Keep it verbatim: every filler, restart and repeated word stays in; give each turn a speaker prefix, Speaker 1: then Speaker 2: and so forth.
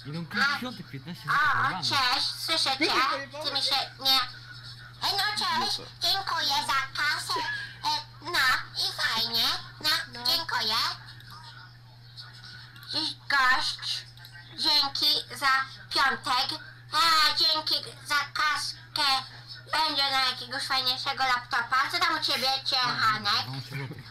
Speaker 1: Idą pięć piątek, piętnaście
Speaker 2: O,
Speaker 1: rano.
Speaker 2: cześć, słyszę cię. Ty mi się nie... Ej, no cześć, dziękuję za kasę. E, no i fajnie. No, dziękuję. Dziś gość, dzięki za piątek. A, dzięki za kaskę. Będzie na jakiegoś fajniejszego laptopa. Co tam u ciebie, Ciechanek?
Speaker 1: Mam się